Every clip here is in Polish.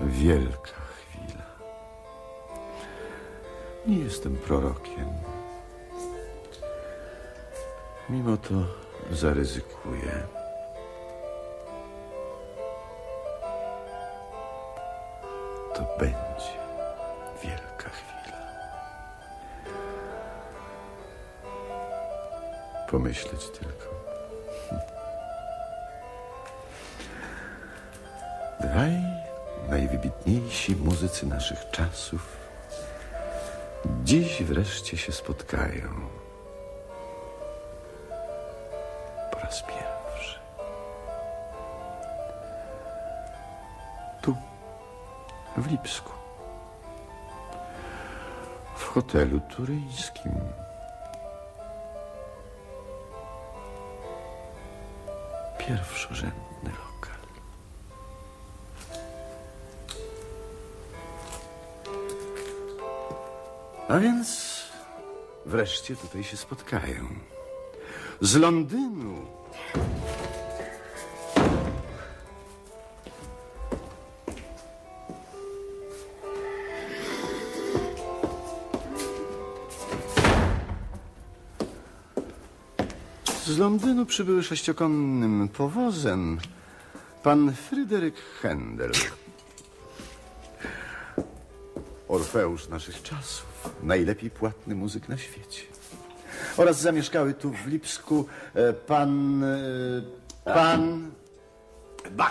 Wielka chwila. Nie jestem prorokiem. Mimo to zaryzykuję. To będzie wielka chwila. Pomyśleć tylko. Dwaj najwybitniejsi muzycy naszych czasów dziś wreszcie się spotkają. Po raz pierwszy. Tu, w Lipsku. W hotelu turyńskim. Pierwszorzędny lokal. A więc wreszcie tutaj się spotkają. Z Londynu. Z Londynu przybyły sześciokonnym powozem pan Fryderyk Händel. Orfeusz naszych czasów, najlepiej płatny muzyk na świecie. Oraz zamieszkały tu w Lipsku pan Bach.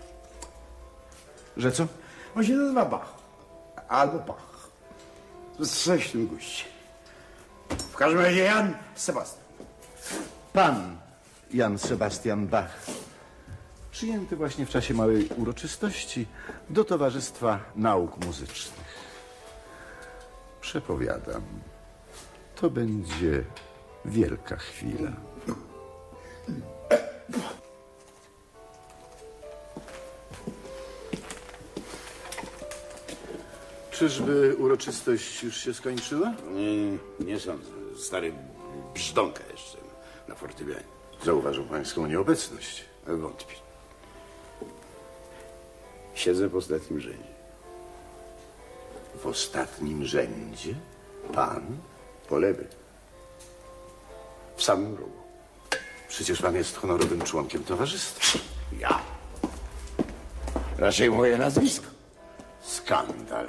Że co? On się nazywa Bach. Albo Bach. Z sześciym guście. W każdym razie Jan Sebastian. Pan Jan Sebastian Bach. Przyjęty właśnie w czasie małej uroczystości do Towarzystwa Nauk Muzycznych. Przepowiadam, to będzie wielka chwila. Czyżby uroczystość już się skończyła? Nie sądzę. Stary brzdąka jeszcze na fortepianie. Zauważył pańską nieobecność. Wątpię. Siedzę w ostatnim rzędzie. W ostatnim rzędzie? Pan? Po lewej. W samym rogu. Przecież pan jest honorowym członkiem towarzystwa. Ja. Raczej moje nazwisko. Skandal.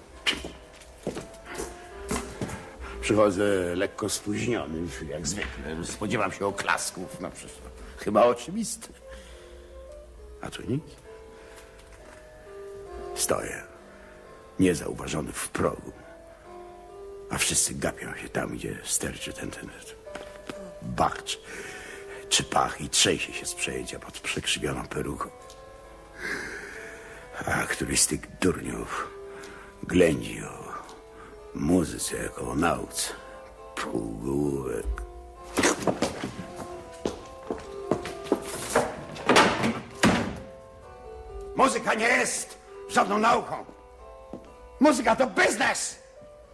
Przychodzę lekko spóźniony, jak zwykle. Spodziewam się oklasków. No przecież to chyba oczywiste. A tu nic. Stoję, niezauważony w progu. A wszyscy gapią się tam, gdzie sterczy ten Bach czy Pach i trzęsie się z przejęcia pod przekrzywioną peruką. A któryś z tych durniów ględzi o muzyce jako o nauce. Półgłówek. Muzyka nie jest żadną nauką. Muzyka to biznes.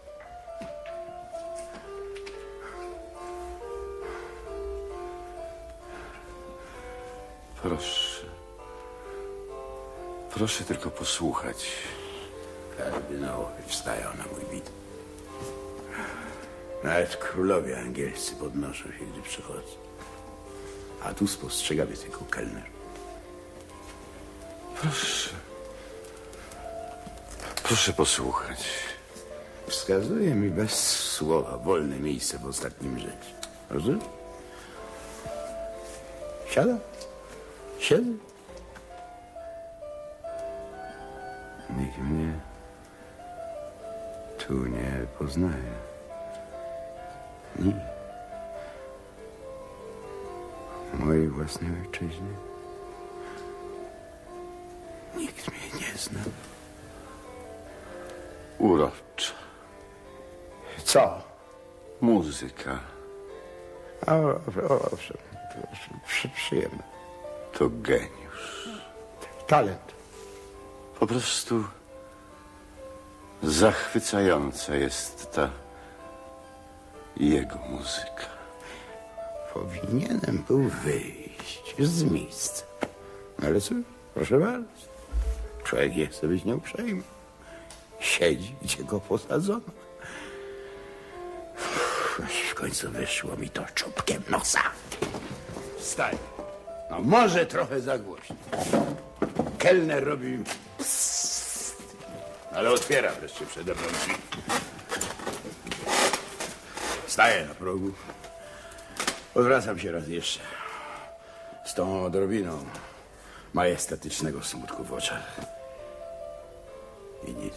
Proszę. Proszę tylko posłuchać. Kardynałowie wstają na mój widok. Nawet królowie angielscy podnoszą się, gdy przychodzą. A tu spostrzega mnie tylko kelner. Proszę. Proszę posłuchać. Wskazuje mi bez słowa wolne miejsce w ostatnim rzędzie. Rozumiesz? Siadam. Siedzę. Nikt mnie tu nie poznaje. Nikt. W mojej własnej ojczyźnie nikt mnie nie zna. Urocza. Co? Muzyka. Owszem, przyjemne. To geniusz. Talent. Po prostu zachwycająca jest ta jego muzyka. Powinienem był wyjść z miejsca. Ale co? Proszę bardzo. Człowiek nie chce być nieuprzejmy. Siedzi, gdzie go posadzono. W końcu wyszło mi to czubkiem nosa. Wstań. No może trochę za głośno. Kelner robi... psst, ale otwiera wreszcie przede mną drzwi. Staję na progu. Odwracam się raz jeszcze. Z tą odrobiną majestatycznego smutku w oczach. I nic.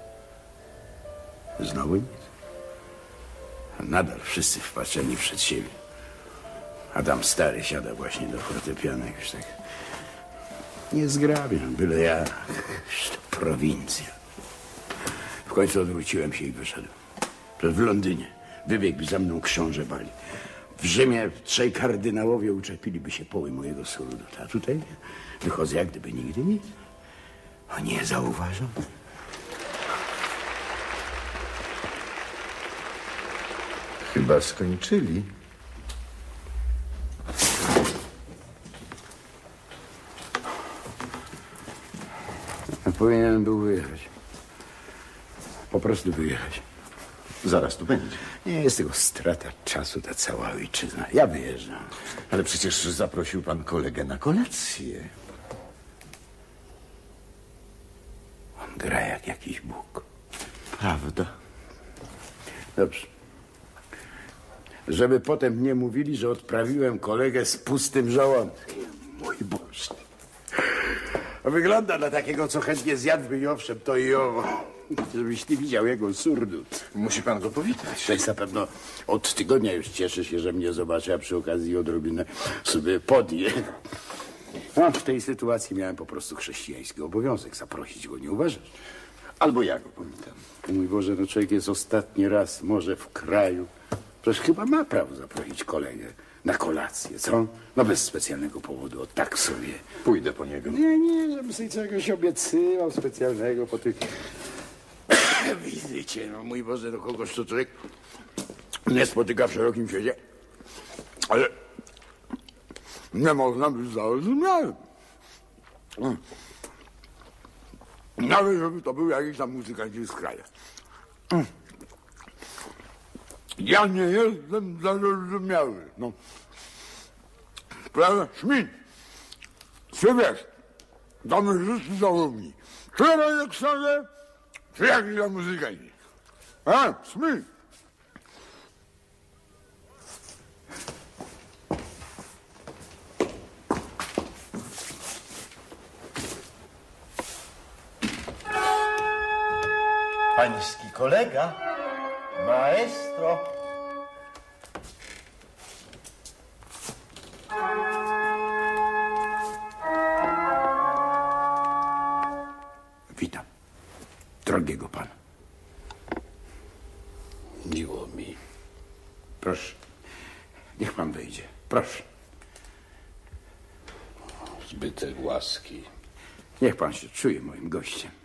Znowu nic. Nadal wszyscy wpatrzeni przed siebie. Adam stary siada właśnie do fortepianu, już tak niezgrabnie, byle ja, to prowincja. W końcu odwróciłem się i wyszedłem. W Londynie wybiegł za mną książę Bali. W Rzymie 3 kardynałowie uczepiliby się poły mojego surduta. A tutaj wychodzę jak gdyby nigdy nic. O nie zauważony. Chyba skończyli. Powinienem był wyjechać. Po prostu wyjechać. Zaraz tu będzie. Nie jest tego strata czasu, ta cała ojczyzna. Ja wyjeżdżam. Ale przecież zaprosił pan kolegę na kolację. On gra jak jakiś Bóg. Prawda? Dobrze. Żeby potem nie mówili, że odprawiłem kolegę z pustym żołądkiem. Mój Boże. A wygląda na takiego, co chętnie zjadłby i owszem, to i owo. Żebyś ty widział jego surdut. Musi pan go powitać. Cześć, na pewno od tygodnia już cieszę się, że mnie zobaczy, a przy okazji odrobinę sobie podje. No, w tej sytuacji miałem po prostu chrześcijański obowiązek zaprosić go, nie uważasz? Albo ja go powitam. Mój Boże, no człowiek jest ostatni raz może w kraju. Przecież chyba ma prawo zaprosić kolegę na kolację, co? No bez specjalnego powodu, o tak sobie. Pójdę po niego. Nie, żebym sobie czegoś obiecywał specjalnego po tych wizycie. No mój Boże, do kogoś to człowiek nie spotyka w szerokim świecie. Ale nie można być zarozumiałym. Nawet żeby to był jakiś tam muzykanci z kraju. Ja nie jestem zarozumiały. No. Prawda? Szmin. Czy wiesz, kamerzysty zarówni. Czy Aleksander, czy jakiś tam muzykanci. A, Szmin. Pański kolega, maestro. Witam. Drogiego pana. Miło mi. Proszę. Niech pan wejdzie. Proszę. Zbytek łaski. Niech pan się czuje moim gościem.